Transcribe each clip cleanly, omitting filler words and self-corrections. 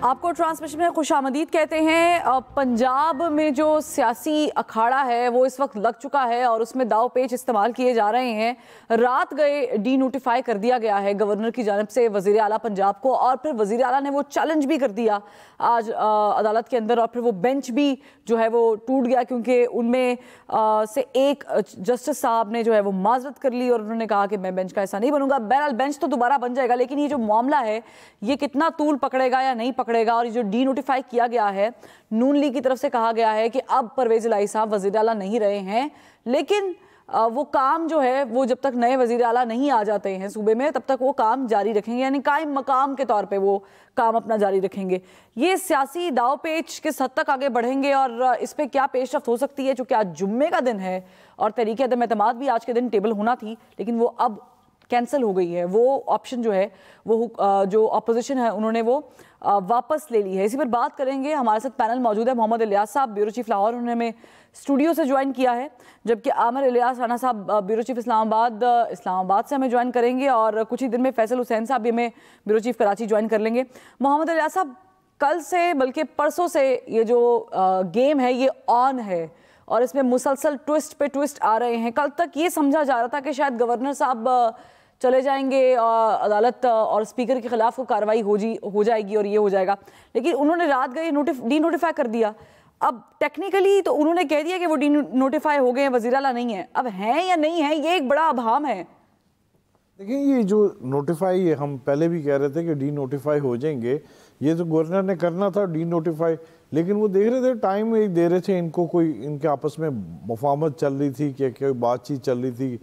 आपको ट्रांसमिशन में खुशामदीद कहते हैं। पंजाब में जो सियासी अखाड़ा है वो इस वक्त लग चुका है और उसमें दाव पेच इस्तेमाल किए जा रहे हैं। रात गए डी नोटिफाई कर दिया गया है गवर्नर की जानिब से वज़ीर आला पंजाब को, और फिर वज़ीर आला ने वो चैलेंज भी कर दिया आज अदालत के अंदर, और फिर वो बेंच भी जो है वो टूट गया क्योंकि उनमें से एक जस्टिस साहब ने जो है वो माजरत कर ली और उन्होंने कहा कि मैं बेंच का ऐसा नहीं बनूंगा। बहरहाल बेंच तो दोबारा बन जाएगा, लेकिन ये जो मामला है ये कितना तूल पकड़ेगा या नहीं पकड़ेगा। और ये जो डी नोटिफाई किया गया है, नून लीग की तरफ से कहा गया है कि अब परवेज इलाही साहब वज़ीर आला नहीं रहे हैं, लेकिन वो काम जो है वो जब तक नए वज़ीर आला नहीं आ जाते हैं सूबे में तब तक वो काम जारी रखेंगे, यानी कायम मकाम के तौर पे वो काम अपना जारी रखेंगे। ये सियासी दाव पेच किस हद तक आगे बढ़ेंगे और इस पे क्या पेशरफ्त हो सकती है, चूंकि आज जुम्मे का दिन है और तहरीक अदम एतमाद भी आज के दिन टेबल होना थी लेकिन वो अब कैंसिल हो गई है। वो ऑप्शन जो है वो जो अपोजिशन है उन्होंने वो वापस ले ली है। इसी पर बात करेंगे। हमारे साथ पैनल मौजूद है। मोहम्मद इलियास साहब ब्यूरो चीफ लाहौर, उन्होंने हमें स्टूडियो से ज्वाइन किया है, जबकि आमिर इलियास राना साहब ब्यूरो चीफ इस्लामाबाद से हमें ज्वाइन करेंगे, और कुछ ही दिन में फैसल हुसैन साहब भी हमें ब्यूरो चीफ कराची ज्वाइन कर लेंगे। मोहम्मद इलियास साहब, कल से बल्कि परसों से ये जो गेम है ये ऑन है और इसमें मुसलसल ट्विस्ट पे ट्विस्ट आ रहे हैं। कल तक ये समझा जा रहा था कि शायद गवर्नर साहब चले जाएंगे अदालत और स्पीकर के खिलाफ को कार्रवाई हो जाएगी और ये हो जाएगा, लेकिन उन्होंने रात गए डी नोटिफाई कर दिया। अब टेक्निकली तो उन्होंने कह दिया कि वो डी नोटिफाई हो गए हैं, वज़ीर आला नहीं है। अब हैं या नहीं है, ये एक बड़ा अभाम है। देखिए, ये जो नोटिफाई हम पहले भी कह रहे थे कि डी नोटिफाई हो जाएंगे, ये तो गवर्नर ने करना था डी नोटिफाई, लेकिन वो देख रहे थे टाइम दे रहे थे इनको, कोई इनके आपस में मुफाहमत चल रही थी कि कोई बातचीत चल रही थी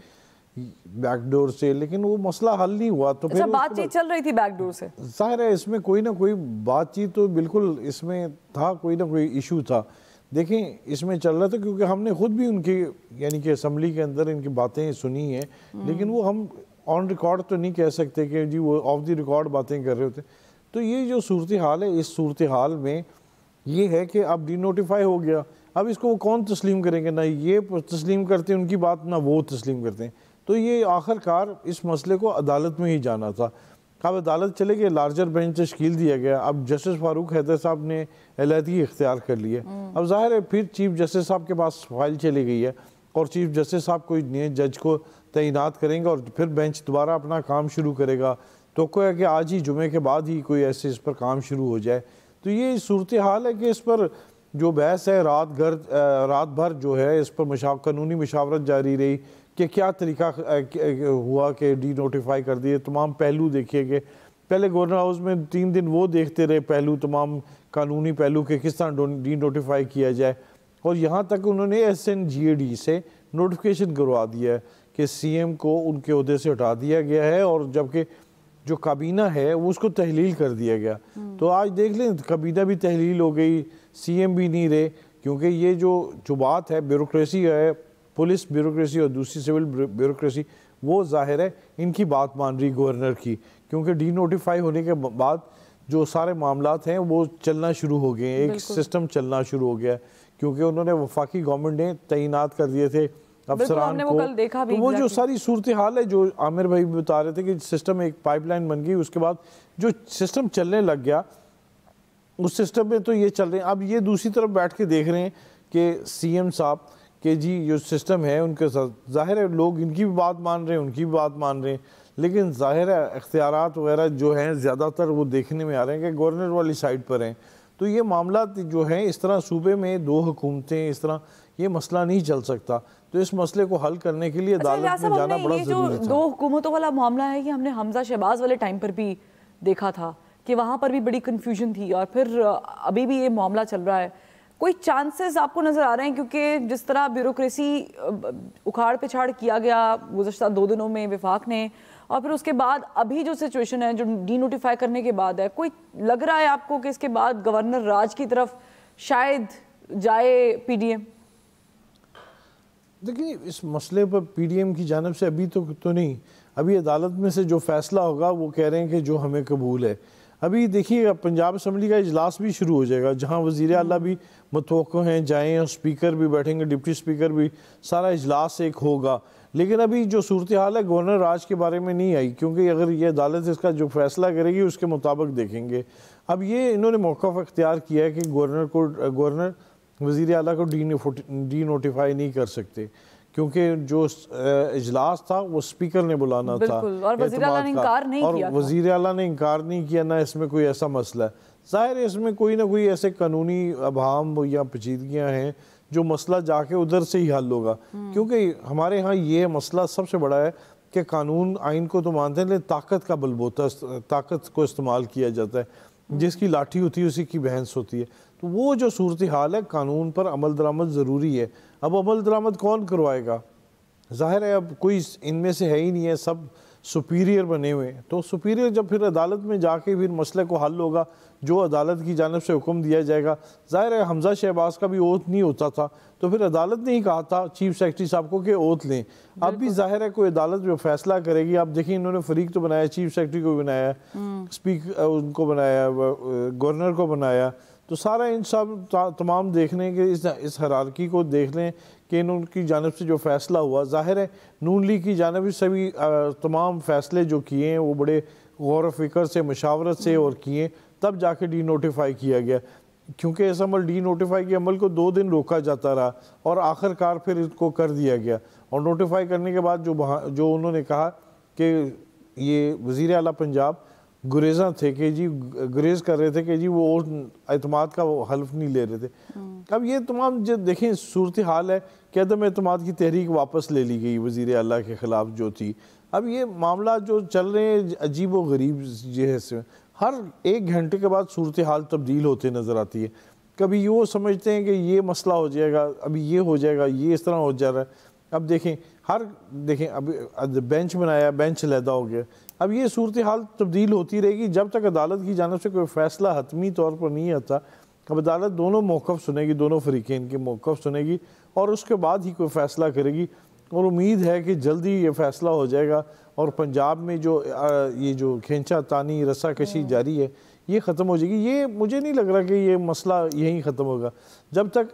बैकडोर से, लेकिन वो मसला हल नहीं हुआ। तो फिर बातचीत चल रही थी बैकडोर से, जाहिर है इसमें कोई ना कोई बातचीत तो बिल्कुल इसमें था, कोई ना कोई इशू था। देखें, इसमें चल रहा था क्योंकि हमने खुद भी उनकी यानी कि असम्बली के अंदर इनकी बातें सुनी हैं, लेकिन वो हम ऑन रिकॉर्ड तो नहीं कह सकते कि जी वो ऑफ द रिकॉर्ड बातें कर रहे होते। तो ये जो सूरत हाल है, इस सूरत हाल में ये है कि अब डी नोटिफाई हो गया, अब इसको वो कौन तस्लीम करेंगे, ना ये तस्लीम करते हैं उनकी बात, ना वो तस्लीम करते हैं। तो ये आखिरकार इस मसले को अदालत में ही जाना था। अब अदालत चले गए, लार्जर बेंच तश्कील दिया गया। अब जस्टिस फारूक हैदर साहब ने अलहदगी इख्तियार कर ली है। अब जाहिर है फिर चीफ जस्टिस साहब के पास फाइल चली गई है और चीफ जस्टिस साहब कोई नए जज को तैनात करेंगे और फिर बेंच दोबारा अपना काम शुरू करेगा। तो कोई है कि आज ही जुमे के बाद ही कोई ऐसे इस पर काम शुरू हो जाए। तो ये सूरत हाल है कि इस पर जो बहस है रात भर जो है इस पर कानूनी मशावरत जारी रही कि क्या तरीका हुआ कि डी नोटिफाई कर दिए। तमाम पहलू देखिए कि पहले गवर्नर हाउस में 3 दिन वो देखते रहे पहलू, तमाम कानूनी पहलू के किस तरह डी नोटिफाई किया जाए, और यहाँ तक उन्होंने SNGAD से नोटिफिकेशन करवा दिया है कि CM को उनके ओहदे से हटा दिया गया है, और जबकि जो काबीना है वो उसको तहलील कर दिया गया। तो आज देख लें, काबीना भी तहलील हो गई, CM भी नहीं रहे, क्योंकि ये जो बात है ब्यूरोक्रेसी है, पुलिस ब्यूरोक्रेसी और दूसरी सिविल ब्यूरोक्रेसी, वो जाहिर है इनकी बात मान रही गवर्नर की, क्योंकि डी नोटिफाई होने के बाद जो सारे मामलात हैं वो चलना शुरू हो गए हैं, एक सिस्टम चलना शुरू हो गया, क्योंकि उन्होंने वफाकी गवर्नमेंट ने तैनात कर दिए थे अफसरान को। कल देखा भी, तो वो जो सारी सूरत हाल है जो आमिर भाई बता रहे थे कि सिस्टम एक पाइपलाइन बन गई, उसके बाद जो सिस्टम चलने लग गया उस सिस्टम में तो ये चल रहे हैं। अब ये दूसरी तरफ बैठ के देख रहे हैं कि CM साहब कि जी जो सिस्टम है उनके साथ जाहिर है लोग इनकी भी बात मान रहे हैं, उनकी भी बात मान रहे हैं, लेकिन जाहिर है इख्तियारात वगैरह जो हैं ज़्यादातर वो देखने में आ रहे हैं कि गवर्नर वाली साइड पर हैं। तो ये मामला जो हैं इस तरह सूबे में 2 हुकूमतें, इस तरह ये मसला नहीं चल सकता। तो इस मसले को हल करने के लिए अदालत में जाना बड़ा ज़रूरी था। 2 हुकूमतों वाला मामला है कि हमने हमजा शहबाज वाले टाइम पर भी देखा था कि वहाँ पर भी बड़ी कन्फ्यूजन थी, और फिर अभी भी ये मामला चल रहा है। कोई चांसेस आपको नज़र आ रहे हैं, क्योंकि जिस तरह ब्यूरोक्रेसी उखाड़ पिछाड़ किया गया गुज़श्ता 2 दिनों में विफाक ने, और फिर उसके बाद अभी जो सिचुएशन है जो डी नोटिफाई करने के बाद है, कोई लग रहा है आपको कि इसके बाद गवर्नर राज की तरफ शायद जाए PDM? देखिए, इस मसले पर PDM की जानिब से अभी तो नहीं, अभी अदालत में से जो फैसला होगा वो कह रहे हैं कि जो हमें कबूल है। अभी देखिए पंजाब असम्बली का इजलास भी शुरू हो जाएगा, जहां वज़ीर आला भी मतवक्को हैं जाएँ, और स्पीकर भी बैठेंगे, डिप्टी स्पीकर भी, सारा इजलास एक होगा। लेकिन अभी जो सूरत हाल है गवर्नर राज के बारे में नहीं आई, क्योंकि अगर ये अदालत इसका जो फैसला करेगी उसके मुताबिक देखेंगे। अब ये इन्होंने मौक़िफ़ अख्तियार किया है कि गवर्नर वज़ीर आला को डी नोटिफाई नहीं कर सकते, क्योंकि जो इजलास था वो स्पीकर ने बुलाना था और वज़ीर आला ने इनकार नहीं किया, और वज़ीर आला ने इनकार नहीं किया, ना इसमें कोई ऐसा मसला है। ज़ाहिर है इसमें कोई ना कोई ऐसे कानूनी अभाम या पेचीदगियाँ हैं जो मसला जाके उधर से ही हल होगा, क्योंकि हमारे यहाँ ये मसला सबसे बड़ा है कि कानून आइन को तो मानते हैं लेकिन ताकत का बलबूता, ताकत को इस्तेमाल किया जाता है, जिसकी लाठी होती है उसी की बहस होती है। तो वो जो सूरत हाल है, कानून पर अमल दरामद ज़रूरी है। अब अमल दरामद कौन करवाएगा? ज़ाहिर है अब कोई इनमें से है ही नहीं है, सब सुपीरियर बने हुए हैं। तो सुपीरियर जब फिर अदालत में जाके फिर मसले को हल होगा, जो अदालत की जानिब से हुक्म दिया जाएगा। ज़ाहिर है हमजा शहबाज का भी ओथ नहीं होता था, तो फिर अदालत ने ही कहा था चीफ सेक्रेटरी साहब को कि ओथ लें। अब भी ज़ाहिर है कोई अदालत जो फैसला करेगी। आप देखिए इन्होंने फरीक तो बनाया, चीफ सेक्रेटरी को बनाया, स्पीकर उनको बनाया, गवर्नर को बनाया, तो सारा इन सब तमाम देखने के इस हरारकी को देख लें कि इनकी जानिब से जो फ़ैसला हुआ, ज़ाहिर है नून लीग की जानिब से सभी तमाम फ़ैसले जो किए हैं वो बड़े गौर व फिक्र से, मशावरत से और किए, तब जाके डी नोटिफाई किया गया। क्योंकि इस अमल डी नोटिफाई के अमल को 2 दिन रोका जाता रहा और आखिरकार फिर इसको कर दिया गया। और नोटिफाई करने के बाद जो उन्होंने कहा कि ये वज़ीर आला पंजाब गुरेजा थे कि जी गुरेज कर रहे थे कि जी वो एतमाद का वो हल्फ नहीं ले रहे थे। अब ये तमाम जो देखें सूरत हाल है कि अदम एतमाद की तहरीक वापस ले ली गई वज़ीर आला के ख़िलाफ़ जो थी। अब ये मामला जो चल रहे हैं अजीब व गरीब जैसे, हर 1 घंटे के बाद सूरत हाल तब्दील होते नज़र आती है। कभी वो समझते हैं कि ये मसला हो जाएगा, अभी ये हो जाएगा, ये इस तरह हो जा रहा है। अब देखें अभी बेंच बनाया, बेंच लैदा हो गया। अब ये सूरत हाल तब्दील होती रहेगी जब तक अदालत की जानिब से कोई फ़ैसला हतमी तौर पर नहीं आता। अब अदालत दोनों मौक़िफ़ सुनेगी, दोनों फ़रीक़ैन के मौक़िफ़ सुनेगी और उसके बाद ही कोई फ़ैसला करेगी। और उम्मीद है कि जल्दी ये फ़ैसला हो जाएगा और पंजाब में जो खींचा तानी रस्साकशी जारी है ये ख़त्म हो जाएगी। ये मुझे नहीं लग रहा कि ये मसला यहीं ख़त्म होगा। जब तक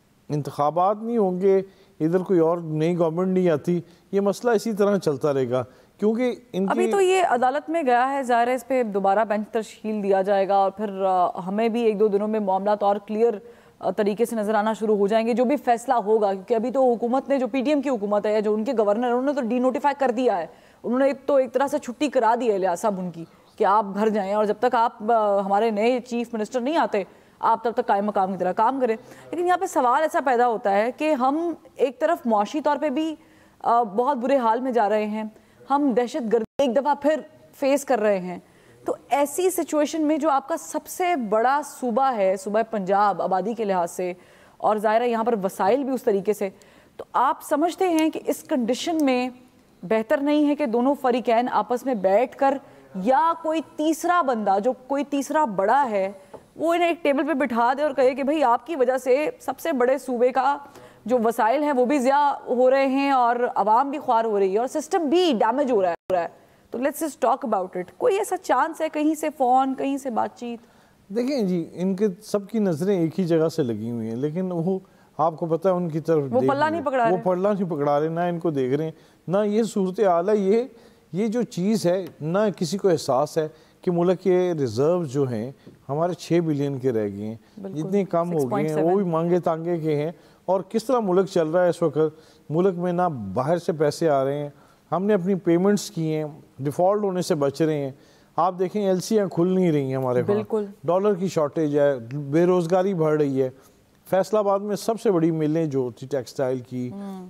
इंतखाबात नहीं होंगे, इधर कोई और नई गवर्नमेंट नहीं आती, ये मसला इसी तरह चलता रहेगा। क्योंकि अभी तो ये अदालत में गया है, ज़ाहिर है इस पे दोबारा बेंच तश्कील दिया जाएगा और फिर हमें भी 1-2 दिनों में मामला और क्लियर तरीके से नजर आना शुरू हो जाएंगे, जो भी फैसला होगा। क्योंकि अभी तो हुकूमत ने, जो पीटीएम की हुकूमत है या जो उनके गवर्नर है, उन्होंने तो डी नोटिफाई कर दिया है। उन्होंने तो एक तरह से छुट्टी करा दी है लिहाज साहब उनकी कि आप घर जाएं और जब तक आप हमारे नए चीफ मिनिस्टर नहीं आते आप तब तक कायम मकाम की तरह काम करें। लेकिन यहाँ पे सवाल ऐसा पैदा होता है कि हम एक तरफ मुआशी तौर पर भी बहुत बुरे हाल में जा रहे हैं, हम दहशतगर्दी एक दफ़ा फिर फेस कर रहे हैं। तो ऐसी सिचुएशन में जो आपका सबसे बड़ा सूबा है, सूबा पंजाब आबादी के लिहाज से, और ज़ाहिर है यहाँ पर वसाइल भी उस तरीके से, तो आप समझते हैं कि इस कंडीशन में बेहतर नहीं है कि दोनों फरीकैन आपस में बैठकर या कोई तीसरा बंदा, जो कोई तीसरा बड़ा है, वो इन्हें एक टेबल पे बिठा दे और कहे कि भाई आपकी वजह से सबसे बड़े सूबे का जो वसाइल हैं वो भी ज़्यादा हो रहे हैं और आवाम भी ख्वार हो रही है और सिस्टम भी डैमेज हो रहा है, तो let's just talk about it. कोई ऐसा चांस है कहीं से फ़ोन, कहीं से बातचीत? देखें जी, इनके सबकी नज़रें एक ही जगह से लगी हुई हैं, लेकिन वो आपको पता है उनकी तरफ वो पल्ला नहीं पकड़ा रहे, वो पल्ला नहीं पकड़ा रहे, ना इनको देख रहे हैं, ना ये सूरत हाल है। ये जो चीज़ है ना, किसी को एहसास है कि मुल्क के रिजर्व जो हैं हमारे 6 बिलियन के रह गए हैं, जितने कम हो गए हैं, वो भी मांगे तांगे के हैं। और किस तरह मुल्क चल रहा है इस वक्त, मुल्क में ना बाहर से पैसे आ रहे हैं, हमने अपनी पेमेंट्स की हैं, डिफ़ॉल्ट होने से बच रहे हैं। आप देखें एलसीआं खुल नहीं रही हैं हमारे पास, डॉलर की शॉर्टेज है, बेरोज़गारी बढ़ रही है। फैसलाबाद में सबसे बड़ी मिलें जो थी टेक्सटाइल की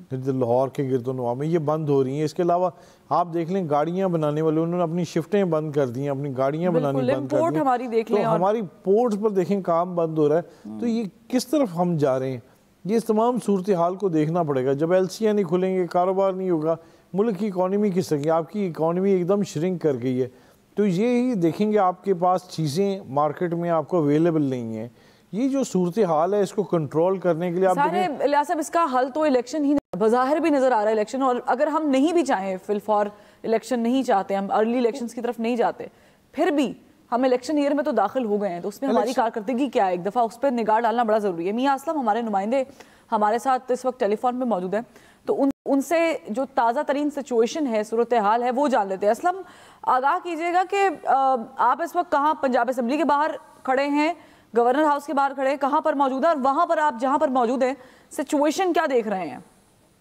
लाहौर के गिरदोनवा में, ये बंद हो रही हैं। इसके अलावा आप देख लें गाड़ियाँ बनाने वाले, उन्होंने अपनी शिफ्टें बंद कर दी हैं, अपनी गाड़ियाँ बनानी बंद कर दी। हमारी देख लें, तो हमारी पोर्ट्स पर देखें काम बंद हो रहा है। तो ये किस तरफ हम जा रहे हैं, ये इस तमाम सूरत हाल को देखना पड़ेगा। जब एलसीआं नहीं खुलेंगे, कारोबार नहीं होगा, मुल्क की इकॉनमी किस तरह, आपकी इकॉनमी एकदम श्रिंक कर गई है। तो ये ही देखेंगे आपके पास चीज़ें मार्केट में आपको अवेलेबल नहीं है। ये जो सूरत हाल है इसको कंट्रोल करने के लिए आप देखें, लिहाज साहब इसका हल तो इलेक्शन ही बज़ाहिर भी नज़र आ रहा है इलेक्शन। और अगर हम नहीं भी चाहें, फिलफॉर इलेक्शन नहीं चाहते, हम अर्ली इलेक्शंस की तरफ नहीं जाते, फिर भी हम इलेक्शन ईयर में तो दाखिल हो गए हैं, तो उसमें हमारी कारकर्दगी क्या है, एक दफ़ा उस पर निगाह डालना बड़ा ज़रूरी है। मियां असलम हमारे नुमाइंदे हमारे साथ इस वक्त टेलीफोन पे मौजूद है, तो उनसे जो ताज़ा तरीन सिचुएशन है, सूरत हाल है, वो जान लेते हैं। असलम, आगाह कीजिएगा कि आप इस वक्त कहाँ, पंजाब असम्बली के बाहर खड़े हैं, गवर्नर हाउस के बाहर खड़े हैं, कहाँ पर मौजूद है, और वहाँ पर आप जहाँ पर मौजूद हैं सिचुएशन क्या देख रहे हैं?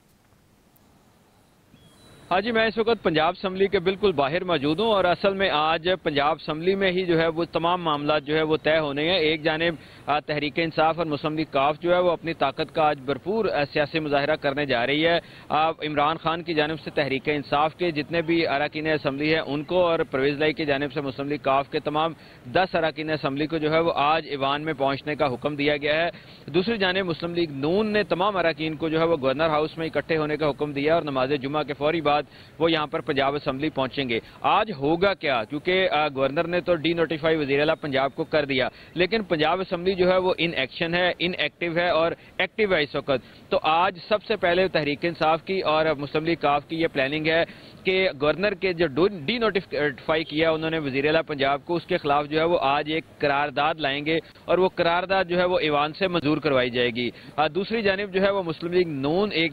हाँ जी, मैं इस वक्त पंजाब असम्बली के बिल्कुल बाहर मौजूद हूँ और असल में आज पंजाब असम्बली में ही जो है वो तमाम मामला जो है वो तय होने हैं। एक जानिब तहरीक इंसाफ और मुस्लिम लीग काफ जो है वो अपनी ताकत का आज भरपूर सियासी मुजाहरा करने जा रही है। इमरान खान की जानिब से तहरीक इंसाफ के जितने भी अरकान असम्बली हैं उनको और परवेज़ लाई की जानिब से मुस्लिम लीग काफ के तमाम 10 अरकान असम्बली को जो है वो आज ईवान में पहुँचने का हुक्म दिया गया है। दूसरी जानिब मुस्लिम लीग नून ने तमाम अरकान को जो है वो गवर्नर हाउस में इकट्ठे होने का हुक्म दिया और नमाज जुमा के फौरी बाद वो यहाँ पर पंजाब असम्बली पहुंचेंगे। आज होगा क्या, क्योंकि गवर्नर ने तो डी नोटिफाई वज़ीर आला पंजाब को कर दिया, लेकिन पंजाब असम्बली जो है वो इन एक्शन है, इनएक्टिव है और एक्टिव है इस वक्त। तो आज सबसे पहले तहरीक इंसाफ की और मुस्लिम लीग काफ की ये प्लानिंग है कि गवर्नर के जो डी नोटिफाई किया उन्होंने वज़ीर आला पंजाब को, उसके खिलाफ जो है वो आज एक करारदाद लाएंगे और वो करारदाद जो है वो ईवान से मंजूर करवाई जाएगी। दूसरी जानिब जो है वो मुस्लिम लीग नून एक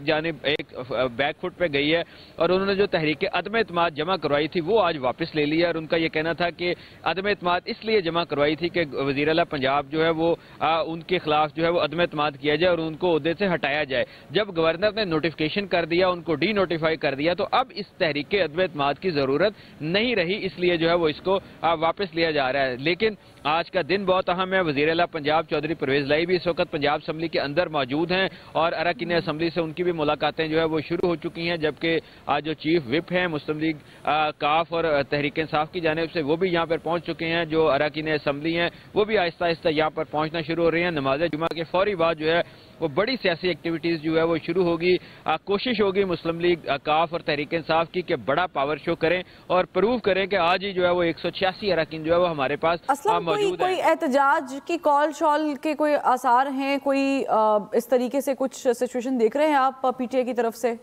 बैकफुट पे गई है और उन्होंने जो तहरीक अदम एतमाद जमा करवाई थी वो आज वापस ले लिया और उनका ये कहना था कि अदम एतमाद इसलिए जमा करवाई थी कि वज़ीर आला पंजाब जो है वो उनके खिलाफ जो है वो अदम एतमाद किया जाए और उनको ओहदे से हटाया जाए। जब गवर्नर ने नोटिफिकेशन कर दिया, उनको डी नोटिफाई कर दिया, तो अब इस तहरीक के अदम एतमाद की जरूरत नहीं रही, इसलिए जो है वो इसको वापस लिया जा रहा है। लेकिन आज का दिन बहुत अहम है। वज़ीर आला पंजाब चौधरी परवेज़ लाई भी इस वक्त पंजाब असम्बली के अंदर मौजूद हैं और अरकान असम्बली से उनकी भी मुलाकातें जो है वो शुरू हो चुकी हैं, जबकि आज जो चीफ विप हैं मुस्लिम लीग काफ और तहरीक इंसाफ की जानिब से वो भी यहाँ पर पहुँच चुके हैं। जो अरकान असम्बली हैं वो भी आहिस्ता आहिस्ता यहाँ पर पहुँचना शुरू हो रही हैं। नमाज जुमा के फौरी बाद जो है वो बड़ी सियासी एक्टिविटीज जो है वो शुरू होगी। कोशिश होगी मुस्लिम लीग काफ और तहरीक इंसाफ की कि बड़ा पावर शो करें और प्रूव करें कि आज ही जो है वो 186 अरकान जो है वो हमारे पास मौजूद है। कोई एहतजाज की कॉल शॉल के कोई आसार हैं, कोई इस तरीके से कुछ सिचुएशन देख रहे हैं आप पीटीआई की तरफ से?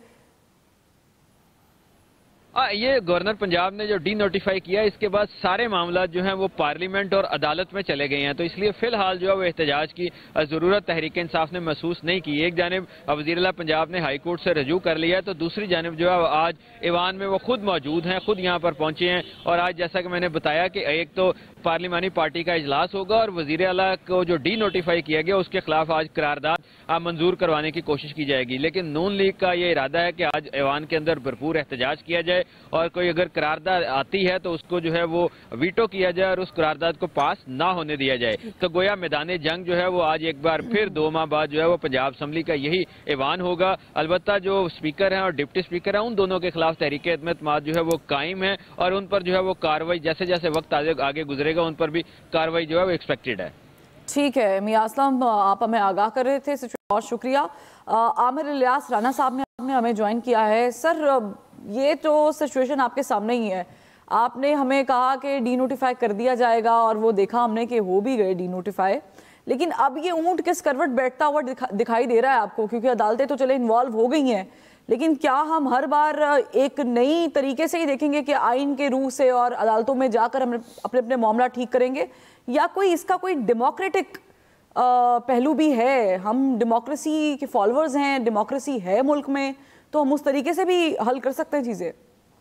ये गवर्नर पंजाब ने जो डी नोटिफाई किया इसके बाद सारे मामला जो हैं वो पार्लियामेंट और अदालत में चले गए हैं, तो इसलिए फिलहाल जो है वो एहतजाज की जरूरत तहरीक इंसाफ ने महसूस नहीं की। एक जानिब वज़ीर आला पंजाब ने हाई कोर्ट से रजू कर लिया है, तो दूसरी जानिब जो है आज ईवान में वो खुद मौजूद हैं, खुद यहाँ पर पहुंचे हैं और आज जैसा कि मैंने बताया कि एक तो पार्लिमानी पार्टी का इजलास होगा और वज़ीर आला को जो डी नोटिफाई किया गया उसके खिलाफ आज करारदाद मंजूर करवाने की कोशिश की जाएगी। लेकिन नून लीग का ये इरादा है कि आज ईवान के अंदर भरपूर एहतजाज किया जाए और कोई अगर करारदाद आती है तो उसको जो है वो वीटो किया जाए और उस करारदाद को पास ना होने दिया जाए। तो गोया मैदान जंग जो है वो आज एक बार फिर 2 माह बाद जो है वो पंजाब असम्बली का यही ईवान होगा। अलबत्ता जो स्पीकर हैं और डिप्टी स्पीकर हैं उन दोनों के खिलाफ तहरीक अदम एतमाद जो है वो कायम है और उन पर जो है वो कार्रवाई जैसे जैसे वक्त आगे गुजरेगा उन पर भी कार्रवाई जो है वो एक्सपेक्टेड है। ठीक है मियां असलम, आप हमें आगाह कर रहे थे, बहुत शुक्रिया। आमिर इलियास राना साहब ने हमें ज्वाइन किया है। सर, ये तो सिचुएशन आपके सामने ही है, आपने हमें कहा कि डी नोटिफाई कर दिया जाएगा और वो देखा हमने कि हो भी गए डी नोटिफाई, लेकिन अब ये ऊंट किस करवट बैठता हुआ दिखाई दे रहा है आपको? क्योंकि अदालतें तो चले इन्वॉल्व हो गई हैं, लेकिन क्या हम हर बार एक नई तरीके से ही देखेंगे कि आइन के रूह से और अदालतों में जाकर हम अपने अपने मामला ठीक करेंगे, या कोई इसका कोई डेमोक्रेटिक पहलू भी है? हम डेमोक्रेसी के फॉलोअर्स हैं, डेमोक्रेसी है मुल्क में, तो हम उस तरीके से भी हल कर सकते हैं चीजें।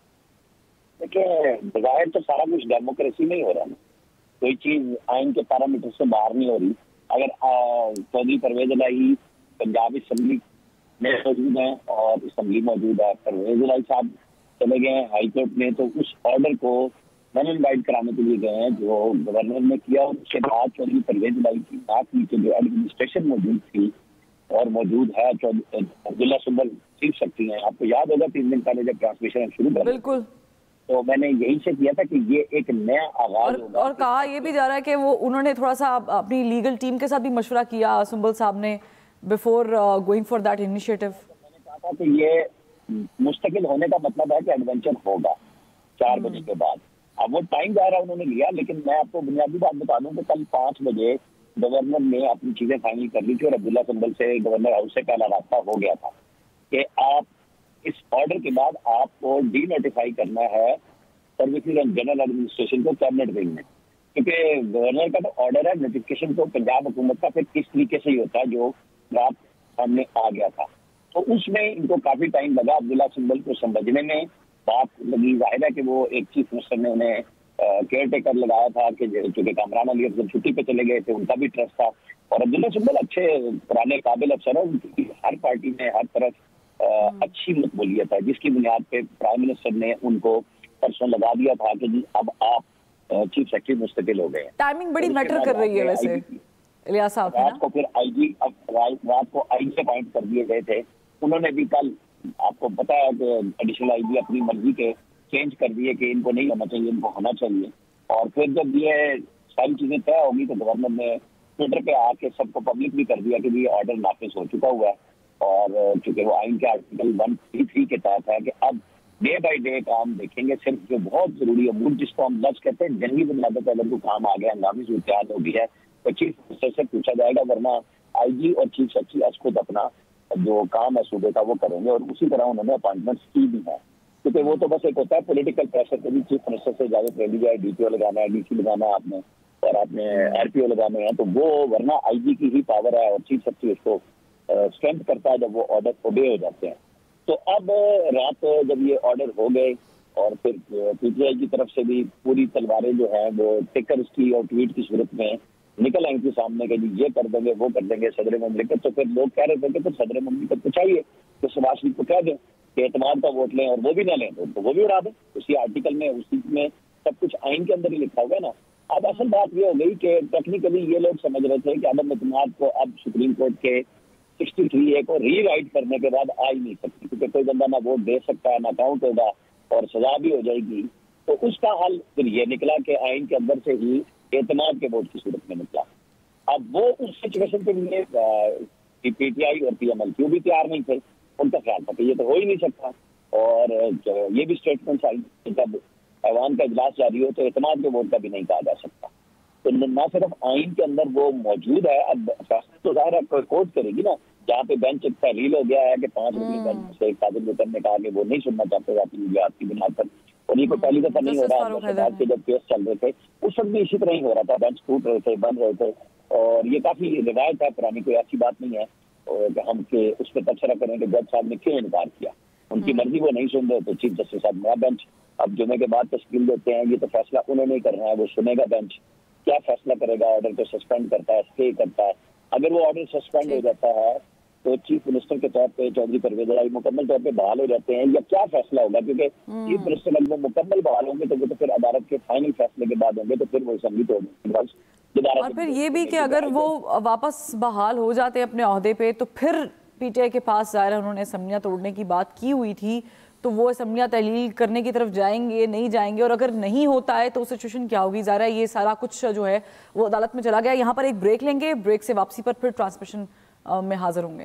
देखिए, बज़ाहिर तो सारा कुछ डेमोक्रेसी में ही हो रहा है, कोई चीज आइन के पैरामीटर से बाहर नहीं हो रही। अगर चौधरी परवेज़ लाई पंजाब असम्बली में मौजूद है और असम्बली मौजूद है, परवेज़ लाई साहब चले गए हैं हाई कोर्ट में, तो उस ऑर्डर को नन इनवाइट कराने के लिए गए हैं जो गवर्नर ने किया। उसके बाद चौधरी परवेज़ लाई की बात हुई कि जो एडमिनिस्ट्रेशन मौजूद थी और मौजूद है अब्दुल्ला सुंबल चीफ सेक्रेटरी हैं, आपको याद होगा 3 दिन पहले जब ट्रांसमिशन शुरू कर बिल्कुल, तो मैंने यही से किया था कि ये एक नया आगाज होगा। और कहा यह भी जा रहा है कि वो उन्होंने थोड़ा सा अपनी लीगल टीम के साथ भी मशवरा किया सुंबल साहब ने before going for that initiative. मैंने कहा था कि ये मुस्तकिल होने का मतलब है कि एडवेंचर होगा 4 बजे के बाद। अब वो टाइम जा रहा उन्होंने लिया, लेकिन मैं आपको बुनियादी बात बता दूं कि कल 5 बजे गवर्नर ने अपनी चीजें फाइनल कर ली थी और अब्दुल्ला सुंबल से गवर्नर हाउस से पहला रास्ता हो गया था कि आप इस ऑर्डर के बाद आपको डी नोटिफाई करना है सर्विसेज एंड जनरल एडमिनिस्ट्रेशन को कैबिनेट विंग में, क्योंकि गवर्नर का तो ऑर्डर है। नोटिफिकेशन तो पंजाब हुकूमत का फिर किस तरीके से ही होता है जो रात सामने आ गया था। तो उसमें इनको काफी टाइम लगा अब्दुल्ला सिंबल को समझने में। बात लगी, जाहिर है कि वो एक चीफ मिनिस्टर ने उन्हें केयर टेकर लगाया था कि चूंकि कामरान अली अफजल छुट्टी पे चले गए थे, उनका भी ट्रस्ट था। और अब्दुल्ला सिंबल अच्छे पुराने काबिल अफसर है, उनकी हर पार्टी में हर तरफ अच्छी मकबूलियत है, जिसकी बुनियाद पे प्राइम मिनिस्टर ने उनको परसों लगा दिया था कि जी अब आप चीफ सेक्रेटरी मुस्तकिल हो गए। टाइमिंग बड़ी मैटर कर रही है वैसे इलियास साहब। रात को फिर आईजी अपॉइंट कर दिए गए थे। उन्होंने भी कल, आपको पता है कि एडिशनल आईजी अपनी मर्जी के चेंज कर दिए कि इनको नहीं होना चाहिए, इनको होना चाहिए। और फिर जब ये सारी चीजें तय होगी तो गवर्नर ने ट्विटर पे आके सबको पब्लिक भी कर दिया कि ये ऑर्डर नाफिज हो चुका हुआ है। और चूंकि वो आइन के आर्टिकल 133 के तहत है कि अब डे बाय डे काम देखेंगे, सिर्फ जो बहुत जरूरी है, जिसको हम लफ्ज कहते हैं जंगी बुनियादों पर अगर कोई काम आ गया, हंगामी सूरत हो गई है, तो चीफ मिनिस्टर से पूछा जाएगा, वरना आईजी और चीफ सेक्रेटरी खुद अपना जो काम है सूबे का वो करेंगे। और उसी तरह उन्होंने अपॉइंटमेंट्स की भी है, क्योंकि वो तो बस एक होता है पॉलिटिकल प्रेशर, कभी चीफ मिनिस्टर से इजाजत ले ली जाए, डीपीओ लगाना है, डीसी लगाना है आपने, और आपने आरपीओ लगाने हैं, तो वो वरना आईजी की ही पावर है और चीफ सेक्रेटरी उसको स्ट्रेंथ करता है जब वो ऑर्डर ओबे हो जाते हैं। तो अब रात जब ये ऑर्डर हो गए और फिर पीटीआई की तरफ से भी पूरी तलवारें जो है वो टिकर्स की और ट्वीट की सूरत में निकल आई थी सामने के, ये कर देंगे वो कर देंगे सदर मुमलिकत। तो फिर लोग कह रहे थे कि तो सदर मुमलिकत को चाहिए तो शहबाज शरीफ को कह दें कि एतमाद का वोट लें, और वो भी ना लें तो वो भी उड़ा दें। उसी आर्टिकल में, उसी में सब कुछ आइन के अंदर ही लिखा हुआ है ना। अब असल बात ये हो गई कि टेक्निकली ये लोग समझ रहे थे कि अदम एतमाद को अब सुप्रीम कोर्ट के 63A को रीराइट करने के बाद आ ही नहीं सकती, क्योंकि कोई बंदा ना वोट दे सकता है, ना काउंट होगा और सजा भी हो जाएगी। तो उसका हल फिर ये निकला कि आइन के अंदर से ही एतमाद के वोट की सूरत में निकला। अब वो उस सिचुएशन के लिए पीटीआई और पीएमएलक्यू भी तैयार नहीं थे। उनका ख्याल था कि ये तो हो ही नहीं सकता। और ये भी स्टेटमेंट आई जब ऐवान का इजलास जारी हो तो एतमाद के वोट का भी नहीं कहा जा सकता। तो न सिर्फ आइन के अंदर वो मौजूद है, अब फैसला तो जाहिर है कोर्ट करेगी ना, जहाँ पे बेंच तहलील हो गया है कि 5 बेंच से कादिर मुकर ने कहा कि वो नहीं सुनना चाहते जाती मीडियात की बुनियाद पर। और ये कोई पहली दफा नहीं हो रहा, के जब केस चल रहे थे उस वक्त भी इसी तरह ही हो रहा था, बेंच टूट रहे थे, बन रहे थे। और ये काफी रिवायत है पुरानी, कोई ऐसी बात नहीं है और हम के उस पर तबसरा करें कि जज साहब ने क्यों इनकार किया। उनकी मर्जी वो नहीं सुन रहे तो चीफ जस्टिस साहब नया बेंच अब जुमे के बाद तश्कील देते हैं। ये तो फैसला उन्होंने ही करना है, वो सुनेगा बेंच क्या फैसला करेगा। ऑर्डर को सस्पेंड करता है, स्टे करता है। अगर वो ऑर्डर सस्पेंड हो जाता है तो चीफ मिनिस्टर के तौर पे चौधरी परवेज इलाही मुकम्मल तौर पे बहाल हो जाते हैं, या क्या फैसला होगा, क्योंकि चीफ मिनिस्टर अगर वो मुकम्मल बहाल होंगे तो वो तो फिर अदालत के फाइनल फैसले के बाद होंगे, तो फिर वो असेंबली तो दोबारा। और फिर ये भी कि अगर वो वापस बहाल हो जाते हैं अपने ओहदे पे तो फिर पीटीआई के पास ज़ाहिर है उन्होंने असम्बलियाँ तोड़ने की बात की हुई थी, तो वो असम्बलियाँ तहलील करने की तरफ जाएंगे नहीं जाएंगे, और अगर नहीं होता है तो सिचुएशन क्या होगी। ज़ाहिर है ये सारा कुछ जो है वो अदालत में चला गया। यहाँ पर एक ब्रेक लेंगे, ब्रेक से वापसी पर फिर ट्रांसमिशन में हाजिर होंगे।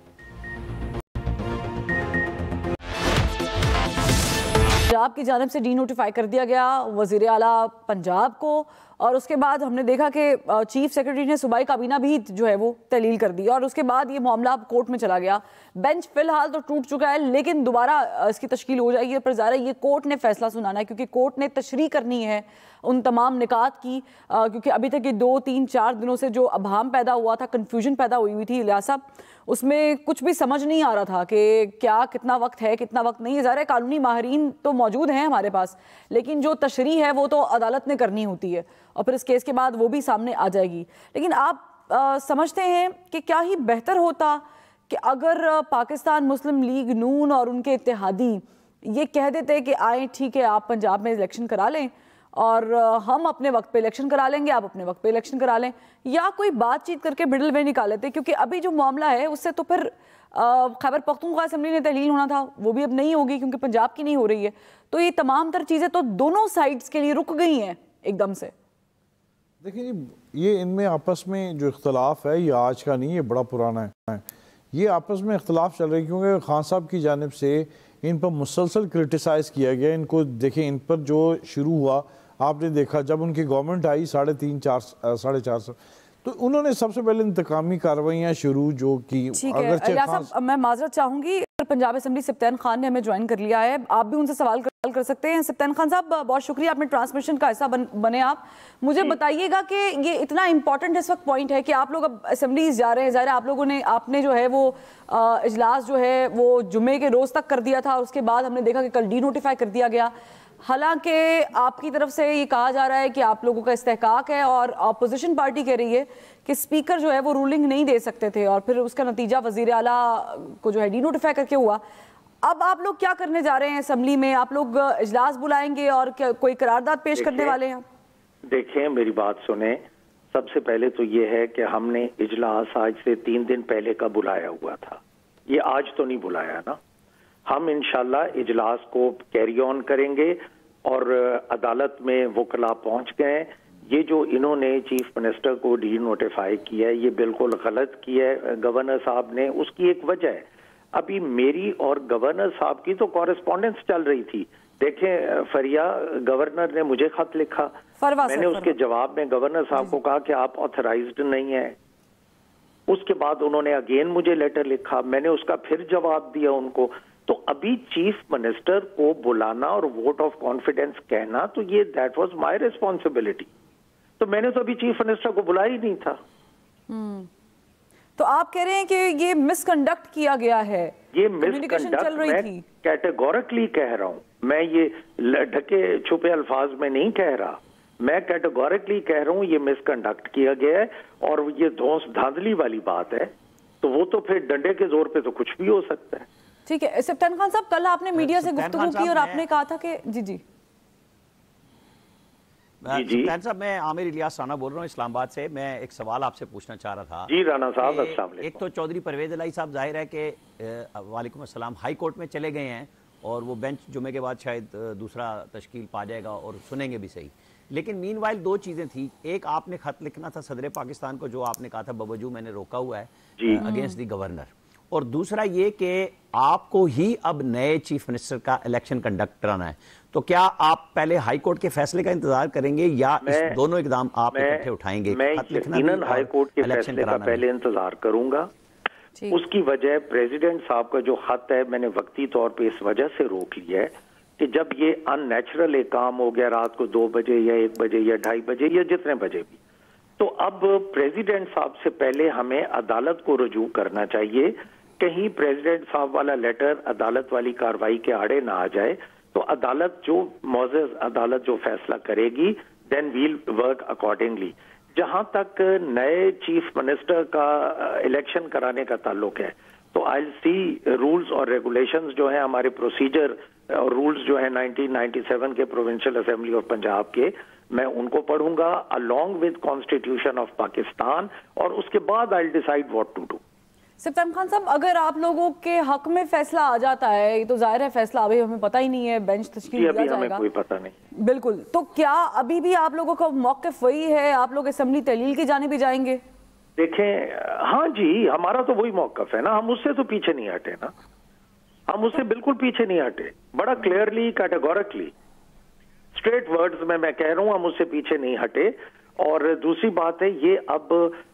पंजाब की जानिब से डीनोटिफाई कर दिया गया वज़ीर आला पंजाब को, और उसके बाद हमने देखा कि चीफ सेक्रेटरी ने सूबाई काबीना भी जो है वो तहलील कर दी, और उसके बाद ये मामला कोर्ट में चला गया। बेंच फिलहाल तो टूट चुका है, लेकिन दोबारा इसकी तश्कील हो जाएगी। पर ज़ाहिर है ये कोर्ट ने फैसला सुनाना है, क्योंकि कोर्ट ने तशरीह करनी है उन तमाम निकात की, क्योंकि अभी तक ये 2, 3, 4 दिनों से जो अभाम पैदा हुआ था, कन्फ्यूजन पैदा हुई थी इलियास साहब, उसमें कुछ भी समझ नहीं आ रहा था कि क्या कितना वक्त है कितना वक्त नहीं है। ज़ाहिर है कानूनी माहिरीन तो मौजूद हैं हमारे पास, लेकिन जो तशरीह है वो तो अदालत ने करनी होती है, और फिर इस केस के बाद वो भी सामने आ जाएगी। लेकिन आप समझते हैं कि क्या ही बेहतर होता कि अगर पाकिस्तान मुस्लिम लीग नून और उनके इत्तेहादी ये कह देते कि आए ठीक है आप पंजाब में इलेक्शन करा लें और हम अपने वक्त पे इलेक्शन करा लेंगे, आप अपने वक्त पे इलेक्शन करा लें, या कोई बातचीत करके मिडल वे निकाल लेते। क्योंकि अभी जो मामला है उससे तो फिर खैबर पख्तूनख्वा असेंबली ने तहलील होना था, वो भी अब नहीं होगी क्योंकि पंजाब की नहीं हो रही है। तो ये तमाम तर चीज़ें तो दोनों साइड्स के लिए रुक गई हैं एकदम से। देखिए ये इनमें आपस में जो इख्तलाफ है ये आज का नहीं, ये बड़ा पुराना है। ये आपस में इख्तलाफ चल रहे हैं क्योंकि खान साहब की जानिब से इन पर मुसलसल क्रिटिसाइज़ किया गया। इनको देखिए, इन पर जो शुरू हुआ आपने देखा जब उनकी गवर्नमेंट आई 3.5-4.5 तो उन्होंने सबसे पहले इंतकामी कार्रवाइयाँ शुरू जो की। मैं माजरत चाहूँगी, पंजाब असेंबली सिप्तान खान ने हमें ज्वाइन कर लिया है, आप भी उनसे सवाल कर सकते हैं। सिप्तान खान साहब, बहुत शुक्रिया, आपने ट्रांसमिशन का हिस्सा बने। आप मुझे बताइएगा कि ये इतना इंपॉर्टेंट इस वक्त पॉइंट है कि आप लोग अब असेंबलीज जा रहे हैं, ज़ाहिर है आपने जो है वो इजलास जो है वो जुम्मे के रोज़ तक कर दिया था, उसके बाद हमने देखा कि कल डी नोटिफाई कर दिया गया। हालांकि आपकी तरफ से ये कहा जा रहा है कि आप लोगों का इस्तेहकाक है और अपोजिशन पार्टी कह रही है कि स्पीकर जो है वो रूलिंग नहीं दे सकते थे और फिर उसका नतीजा वजीर आला को जो है डी नोटिफाई करके हुआ। अब आप लोग क्या करने जा रहे हैं असेंबली में? आप लोग इजलास बुलाएंगे और क्या कोई करारदाद पेश करने वाले हैं? देखें, मेरी बात सुने। सबसे पहले तो ये है कि हमने इजलास आज से 3 दिन पहले का बुलाया हुआ था, ये आज तो नहीं बुलाया ना। हम इंशाल्लाह इजलास को कैरी ऑन करेंगे और अदालत में वकला पहुंच गए। ये जो इन्होंने चीफ मिनिस्टर को डी नोटिफाई किया है, ये बिल्कुल गलत किया है गवर्नर साहब ने। उसकी एक वजह है, अभी मेरी और गवर्नर साहब की तो कॉरेस्पॉन्डेंस चल रही थी। देखें फरिया, गवर्नर ने मुझे खत लिखा, मैंने उसके जवाब में गवर्नर साहब को कहा कि आप ऑथराइज्ड नहीं है। उसके बाद उन्होंने अगेन मुझे लेटर लिखा, मैंने उसका फिर जवाब दिया उनको। तो अभी चीफ मिनिस्टर को बुलाना और वोट ऑफ कॉन्फिडेंस कहना, तो ये दैट वाज माय रिस्पॉन्सिबिलिटी। तो मैंने तो अभी चीफ मिनिस्टर को बुलाया ही नहीं था। तो आप कह रहे हैं कि ये मिसकंडक्ट किया गया है? ये मिसकंडक्ट मैं कैटेगोरिकली कह रहा हूं, मैं ये ढके छुपे अल्फाज में नहीं कह रहा, मैं कैटेगोरिकली कह रहा हूं ये मिसकंडक्ट किया गया है। और ये धौंस धांधली वाली बात है, तो वो तो फिर डंडे के जोर पे तो कुछ भी हो सकता है। ठीक है सिप्तान खान साहब, कल आपने मीडिया से गुफ्तगू की और आपने कहा था कि जी सिप्तान साहब, मैं आमिर इलियास राना बोल रहा हूँ इस्लामाबाद से। मैं एक सवाल आपसे पूछना चाह रहा था। जी राना साहब, अस्सलाम वालेकुम। एक तो चौधरी परवेज इलाही साहब जाहिर है कि वालेकुम अस्सलाम हाई कोर्ट में चले गए हैं और वो बेंच जुमे के बाद शायद दूसरा तश्कील पा जाएगा और सुनेंगे भी सही। लेकिन मीनवाइल 2 चीजें थी, एक आपने खत लिखना था सदर पाकिस्तान को, जो आपने कहा था बवजू मैंने रोका हुआ है अगेंस्ट दी गवर्नर, और दूसरा ये कि आपको ही अब नए चीफ मिनिस्टर का इलेक्शन कंडक्ट कराना है। तो क्या आप पहले हाई कोर्ट के फैसले का इंतजार करेंगे या इस दोनों इकदाम आप इकट्ठे उठाएंगे? मैं यकीनन हाई कोर्ट के फैसले का पहले इंतजार करूंगा। उसकी वजह प्रेसिडेंट साहब का जो खत है, मैंने वक्ती तौर पे इस वजह से रोक लिया है कि जब ये अननेचुरल एक काम हो गया रात को 2 बजे या 1 बजे या 2:30 बजे या जितने बजे भी, तो अब प्रेसिडेंट साहब से पहले हमें अदालत को रुजू करना चाहिए। कहीं प्रेसिडेंट साहब वाला लेटर अदालत वाली कार्रवाई के आड़े ना आ जाए, तो अदालत जो मौजूद अदालत जो फैसला करेगी, देन वील वर्क अकॉर्डिंगली। जहां तक नए चीफ मिनिस्टर का इलेक्शन कराने का ताल्लुक है, तो आई सी रूल्स और रेगुलेशंस जो हैं, हमारे प्रोसीजर और रूल्स जो हैं 1997 के प्रोविंशियल असेंबली ऑफ पंजाब के, मैं उनको पढ़ूंगा along with constitution of Pakistan, और उसके बाद I decide what to do. Sibtain Khan साहब, अगर आप लोगों के हक में फैसला आ जाता है, तो जाहिर है फैसला अभी हमें पता ही नहीं है, बेंच तश्कील दिया जाएगा, हमें कोई पता नहीं। बिल्कुल, तो क्या अभी भी आप लोगों का मौक़िफ़ वही है? आप लोग असेंबली तहलील की जानिब भी जाएंगे? देखें, हाँ जी, हमारा तो वही मौक़िफ़ है ना, हम उससे तो पीछे नहीं हटे ना, हम उससे बिल्कुल पीछे नहीं हटे। बड़ा क्लियरली कैटेगोरिकली स्ट्रेट वर्ड्स में मैं कह रहा हूं, हम उससे पीछे नहीं हटे। और दूसरी बात है, ये अब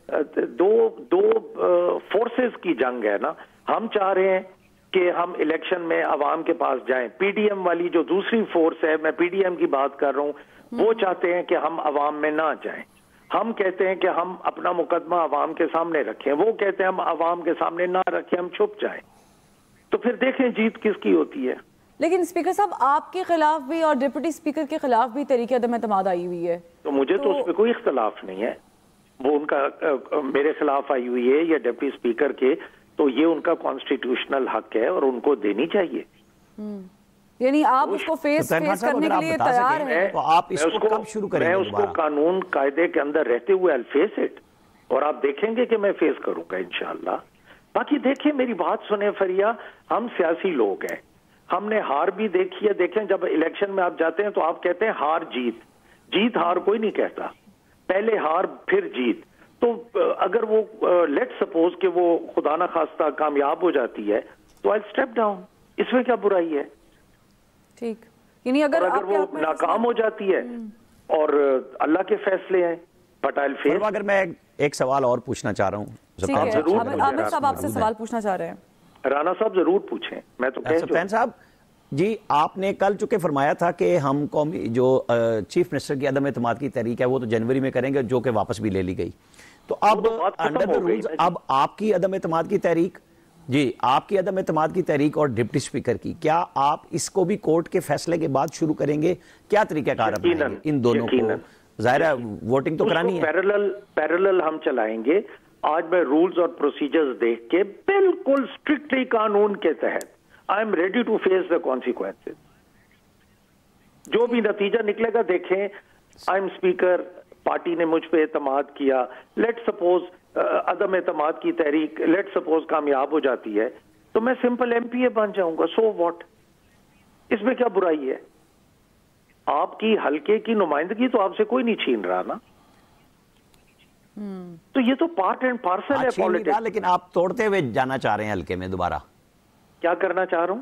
दो फोर्सेस की जंग है ना। हम चाह रहे हैं कि हम इलेक्शन में अवाम के पास जाएं। पीडीएम वाली जो दूसरी फोर्स है, मैं पीडीएम की बात कर रहा हूं, वो चाहते हैं कि हम अवाम में ना जाएं। हम कहते हैं कि हम अपना मुकदमा अवाम के सामने रखें, वो कहते हैं हम अवाम के सामने ना रखें, हम छुप जाएं। तो फिर देखें जीत किसकी होती है। लेकिन स्पीकर साहब, आपके खिलाफ भी और डिप्टी स्पीकर के खिलाफ भी तरीके अदम एतमाद आई हुई है, तो मुझे तो उसमें कोई इख्तलाफ नहीं है। वो उनका मेरे खिलाफ आई हुई है या डिप्टी स्पीकर के, तो ये उनका कॉन्स्टिट्यूशनल हक है और उनको देनी चाहिए। यानी आप उसको फेस करने के लिए तैयार हैं? तो आप इसको कब शुरू करेंगे? मैं उसको कानून कायदे के अंदर रहते हुए आई फेस इट, और आप देखेंगे कि मैं फेस करूंगा इंशाल्लाह। बाकी देखिए, मेरी बात सुने फरिया, हम सियासी लोग हैं, हमने हार भी देखी है। देखें, जब इलेक्शन में आप जाते हैं तो आप कहते हैं हार जीत, जीत हार कोई नहीं कहता, पहले हार फिर जीत। तो अगर वो लेट सपोज कि वो खुदा ना खास्ता कामयाब हो जाती है, तो आई स्टेप डाउन, इसमें क्या बुराई है? ठीक, यानी अगर वो नाकाम हो जाती है और अल्लाह के फैसले हैं, बट आई फेस। अगर मैं एक सवाल और पूछना चाह रहा हूँ, आमिर साहब आपसे सवाल पूछना चाह रहे हैं। राणा साहब जरूर पूछें, मैं तो सप्तान साहब जी, आपने कल चुके फरमाया था कि हम कौमी जो चीफ मिनिस्टर की अदम एतमाद की तहरीक है वो तो जनवरी में करेंगे, जो कि वापस भी ले ली गई। तो अब अंडर द रूल्स अब आपकी अदम एतमाद की तहरीक जी, आपकी अदम एतमाद की तहरीक और डिप्टी स्पीकर की, क्या आप इसको भी कोर्ट के फैसले के बाद शुरू करेंगे? क्या तरीकाकार अपनाएंगे इन दोनों को? जाहिर है वोटिंग तो करानी है, पैरेलल हम चलाएंगे। आज मैं रूल्स और प्रोसीजर्स देख के बिल्कुल स्ट्रिक्टली कानून के तहत I am ready to face the consequences. जो भी नतीजा निकलेगा देखें। आई एम स्पीकर, पार्टी ने मुझ पे एतमाद किया, लेट सपोज अदम एतमाद की तहरीक लेट सपोज कामयाब हो जाती है, तो मैं सिंपल एमपीए बन जाऊंगा, सो व्हाट, इसमें क्या बुराई है? आपकी हल्के की नुमाइंदगी तो आपसे कोई नहीं छीन रहा ना। तो ये तो पार्ट एंड पार्सल है पॉलिटिक्स। लेकिन आप तोड़ते हुए जाना चाह रहे हैं हल्के में दोबारा। क्या करना चाह रहा हूं?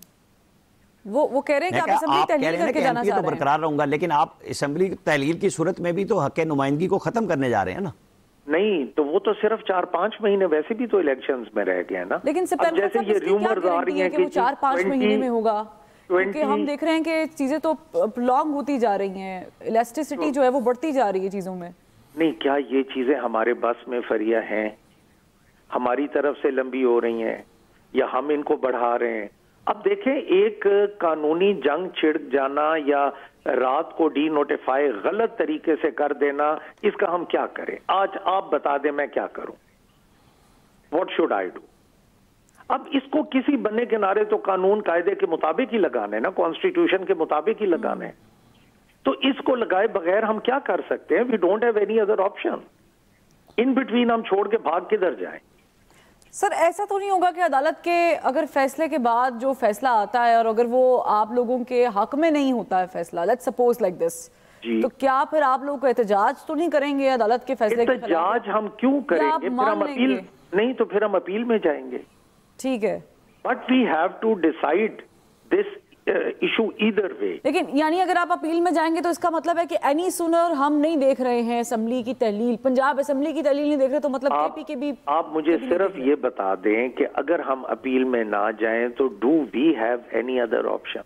वो कह रहे हैं कि आप असेंबली तहलील करके जाना चाह रहे हैं। तो बरकरार रहूंगा, लेकिन आप असेंबली तहलील की सूरत में भी तो हक नुमाइंदगी को खत्म करने जा रहे हैं ना। नहीं, तो वो तो सिर्फ 4-5 महीने वैसे भी तो इलेक्शंस में रह गए ना। लेकिन जैसे ये रूमर्स आ रही हैं कि वो 4-5 महीने में होगा, क्योंकि हम देख रहे हैं कि चीजें तो प्रोलॉन्ग होती जा रही हैं, इलास्टिसिटी जो है वो बढ़ती जा रही है चीजों में। नहीं, क्या ये चीजें हमारे बस में फरिया हैं, हमारी तरफ से लंबी हो रही हैं, या हम इनको बढ़ा रहे हैं? अब देखें, एक कानूनी जंग छिड़ जाना या रात को डी नोटिफाई गलत तरीके से कर देना, इसका हम क्या करें? आज आप बता दें मैं क्या करूं, व्हाट शुड आई डू? अब इसको किसी बन्ने किनारे तो कानून कायदे के मुताबिक ही लगाने ना, कॉन्स्टिट्यूशन के मुताबिक ही लगाने। तो इसको लगाए बगैर हम क्या कर सकते हैं? We don't have any other option. In between हम छोड़ के भाग किधर जाएं? सर, ऐसा तो नहीं होगा कि अदालत के अगर फैसले के बाद जो फैसला आता है और अगर वो आप लोगों के हक में नहीं होता है फैसला, लेट्स सपोज लाइक दिस, तो क्या फिर आप लोग को एहतजाज तो नहीं करेंगे अदालत के फैसले के खिलाफ? एहतजाज हम क्यों करेंगे? फिर हम अपील नहीं तो फिर हम अपील में जाएंगे। ठीक है, but we have to decide this issue either way. लेकिन यानी अगर आप अपील में जाएंगे तो इसका मतलब है कि एनी सुनर हम नहीं देख रहे हैं असेंबली की तहलील, पंजाब असेंबली की तहलील नहीं देख रहे, तो मतलब केपी के भी आप मुझे सिर्फ ये बता दें कि अगर हम अपील में ना जाएं तो do we have any other option?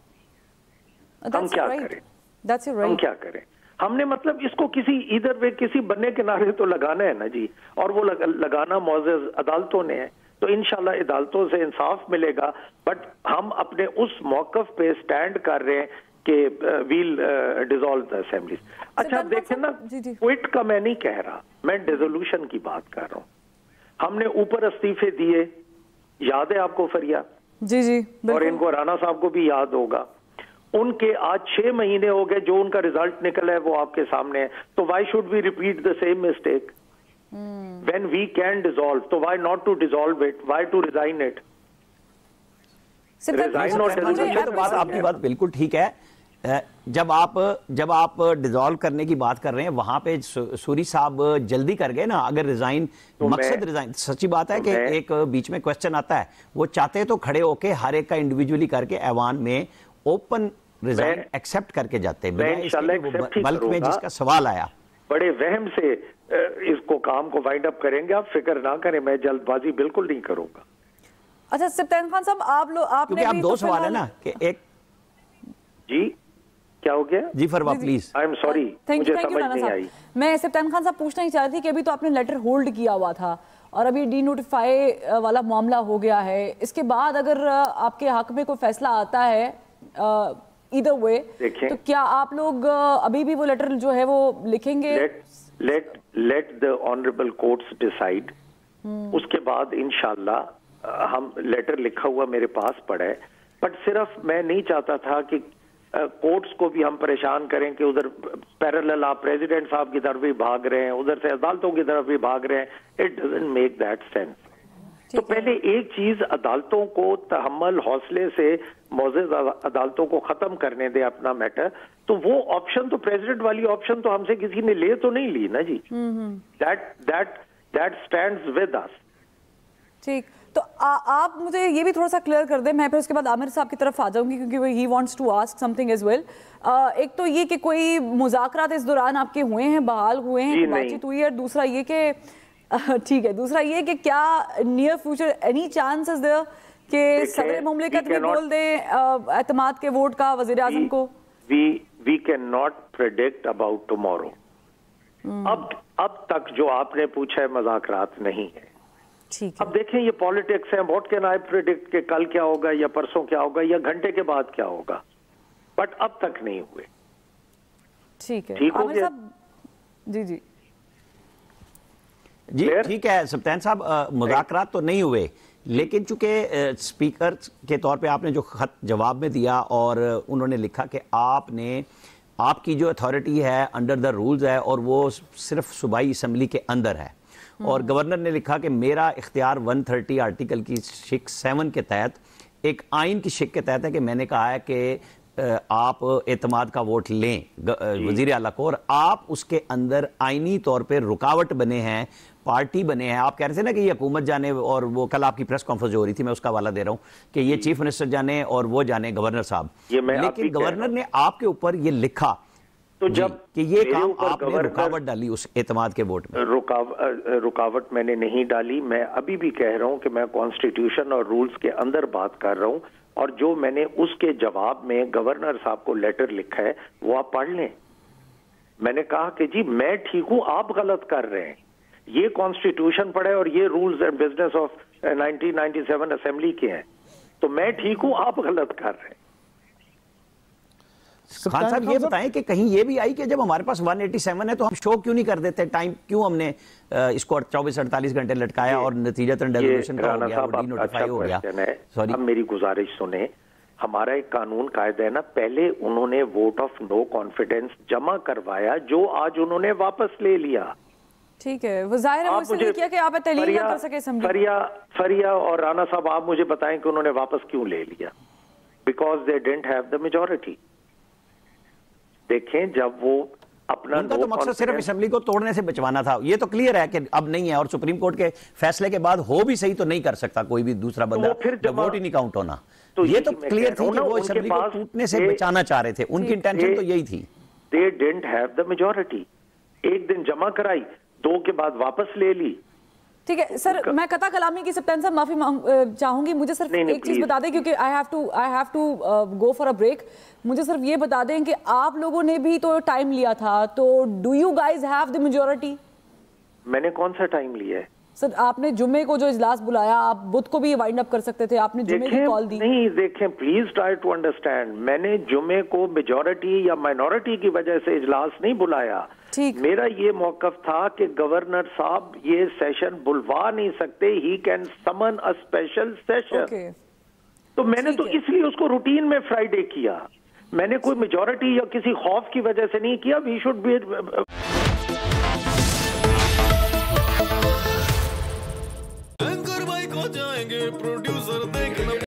हम क्या करें? हम क्या करें? हमने मतलब इसको किसी इधर वे किसी बन्ने किनारे तो लगाना है ना जी, और वो लगाना मौजूद अदालतों ने है, तो इंशाल्लाह अदालतों से इंसाफ मिलेगा। बट हम अपने उस मौकफ पे स्टैंड कर रहे हैं कि वील डिसॉल्व द असेंबली। अच्छा देखें ना, क्विट का मैं नहीं कह रहा, मैं डिसोल्यूशन की बात कर रहा हूँ। हमने ऊपर इस्तीफे दिए, याद है आपको फरिया? जी जी, और इनको राणा साहब को भी याद होगा। उनके आज 6 महीने हो गए, जो उनका रिजल्ट निकला है वो आपके सामने है। तो why should we repeat the same mistake when we can dissolve? तो why not to dissolve it? Why to resign it? Resign or dissolution, तो बात आपकी बात बिल्कुल ठीक है। जब आप डिसॉल्व करने की बात कर रहे हैं, वहां पे सूरी साहब जल्दी कर गए ना। अगर रिजाइन तो मकसद रिजाइन, सच्ची बात है कि एक बीच में क्वेश्चन आता है, वो चाहते तो खड़े होके हर एक का इंडिविजुअली करके ऐवान में ओपन रिजाइन एक्सेप्ट करके जाते हैं, बल्क में जिसका सवाल आया। बड़े वहम से इसको काम को वाइंड अप करेंगे, आप फिक्र ना करें, मैं जल्दबाजी बिल्कुल नहीं करूंगा। अच्छा सप्तान खान साहब, आपने आप दो सवाल है ना कि एक जी क्या हो गया? जी Farwa please. I am sorry, मुझे समझ नहीं आई। मैं सप्तान खान साहब पूछना ही चाह रही थी कि अभी तो आपने लेटर होल्ड किया हुआ था और अभी डी नोटिफाई वाला मामला हो गया है, इसके बाद अगर आपके हक में कोई फैसला आता है इधर वे, तो क्या आप लोग अभी भी वो लेटर जो है वो लिखेंगे? Let the honourable courts decide. उसके बाद इंशाल्लाह हम लेटर लिखा हुआ मेरे पास पड़ा है। बट सिर्फ मैं नहीं चाहता था कि कोर्ट्स को भी हम परेशान करें कि उधर पैरेलल आप प्रेसिडेंट साहब की तरफ भी भाग रहे हैं, उधर से अदालतों की तरफ भी भाग रहे हैं। It doesn't make that sense. तो पहले एक चीज, अदालतों को तहम्मुल हौसले से मौजूद अदालतों को खत्म करने दे अपना मैटर। तो वो ऑप्शन तो प्रेसिडेंट वाली ऑप्शन तो हमसे किसी ने ले तो नहीं ली ना जी। That stands with us. ठीक, तो आप मुझे ये भी थोड़ा सा क्लियर कर दें, मैं फिर उसके बाद आमिर साहब की तरफ आ जाऊंगी क्योंकि he wants to ask something as well. एक तो ये कि कोई मुज़ाकरात इस दौरान आपके हुए हैं, बहाल हुए हैं, बातचीत हुई है, और दूसरा ये कि ठीक है, दूसरा ये कि क्या near future any chance is there कि सदर मुमलिकत भी बोल दे एतमाद के वोट का वजीर आजम को? We can not predict about tomorrow. अब तक जो आपने पूछा है मज़ाकरात नहीं है। ठीक है, अब देखें ये पॉलिटिक्स है, व्हाट कैन आई प्रेडिक्ट कि कल क्या होगा या परसों क्या होगा या घंटे के बाद क्या होगा, बट अब तक नहीं हुए। ठीक है, ठीक हो आमिर गया? साहब जी जी जी ठीक है सब्तान साहब, मुज़ाकरात तो नहीं हुए, लेकिन चूंकि स्पीकर के तौर पे आपने जो खत जवाब में दिया और उन्होंने लिखा कि आपकी जो अथॉरिटी है अंडर द रूल्स है और वो सिर्फ सूबाई असम्बली के अंदर है, और गवर्नर ने लिखा कि मेरा इख्तियार 130 आर्टिकल की शिक 7 के तहत, एक आइन की शिक के तहत है कि मैंने कहा है कि आप एतमाद का वोट लें वजीर आला को, और आप उसके अंदर आइनी तौर पे रुकावट बने हैं, पार्टी बने हैं। आप कह रहे थे ना कि ये हुकूमत जाने, और वो कल आपकी प्रेस कॉन्फ्रेंस जो हो रही थी मैं उसका हवाला दे रहा हूँ कि ये चीफ मिनिस्टर जाने और वो जाने गवर्नर साहब, लेकिन गवर्नर ने आपके ऊपर ये लिखा तो जब कि ये काम आपने रुकावट डाली उस एतमाद के वोट में। रुकावट मैंने नहीं डाली। मैं अभी भी कह रहा हूं कि मैं कॉन्स्टिट्यूशन और रूल्स के अंदर बात कर रहा हूं, और जो मैंने उसके जवाब में गवर्नर साहब को लेटर लिखा है वो आप पढ़ लें। मैंने कहा कि जी मैं ठीक हूं, आप गलत कर रहे हैं, ये कॉन्स्टिट्यूशन पढ़े और ये rules and business of 1997 assembly के हैं, तो मैं ठीक हूं, आप गलत कर रहे हैं। खान साहब ये बताएं कि कहीं ये भी आई कि जब हमारे पास 187 है तो हम शो क्यों नहीं कर देते, टाइम क्यों हमने इसको 24-48 घंटे लटकाया और नतीजतन डेलीब्रेशन का हो गया, वो डीनोटिफाई हो गया। सॉरी, अब मेरी गुजारिश सुने, हमारा एक कानून कायदा है ना, पहले उन्होंने वोट ऑफ नो कॉन्फिडेंस जमा करवाया जो आज उन्होंने वापस ले लिया। ठीक है, वो जाहिर है वो इसलिए किया कि आप तहलील ना कर सके असेंबली। फरिया और राणा साहब आप मुझे बताएं कि उन्होंने वापस क्यों ले लिया? Because they didn't have the majority. देखें जब वो अपना उनका तो मकसद सिर्फ असेंबली को तोड़ने से बचवाना था, ये तो क्लियर है कि अब नहीं है, और सुप्रीम कोर्ट के फैसले के बाद हो भी सही तो नहीं कर सकता कोई भी दूसरा बंदा, जब वोट ही नहीं काउंट होना। तो ये तो क्लियर थी कि वो असेंबली को टूटने से बचाना चाह रहे थे, उनकी इंटेंशन तो यही थी। They didn't have the majority. एक दिन जमा कराई, 2 के बाद वापस ले ली। ठीक है सर, मैं कता कलामी की सप्तान साहब माफी चाहूंगी, मुझे सिर्फ एक चीज बता दें क्योंकि I have to go for a break. मुझे सिर्फ ये बता दें कि आप लोगों ने भी तो टाइम लिया था, तो do you guys have the majority? मैंने कौन सा टाइम लिया है सर? आपने जुम्मे को जो इजलास बुलाया, आप बुध को भी वाइंड अप कर सकते थे, आपने जुम्मे की कॉल दी। नहीं देखें, प्लीज ट्राई टू अंडरस्टैंड, मैंने जुम्मे को मेजॉरिटी या माइनॉरिटी की वजह से इजलास नहीं बुलाया। मेरा ये मौकफ था कि गवर्नर साहब ये सेशन बुलवा नहीं सकते, he can summon a special session. तो मैंने तो इसलिए उसको रूटीन में फ्राइडे किया, मैंने कोई मेजॉरिटी या किसी खौफ की वजह से नहीं किया। वी शुड बी एंकर भाई को जाएंगे प्रोड्यूसर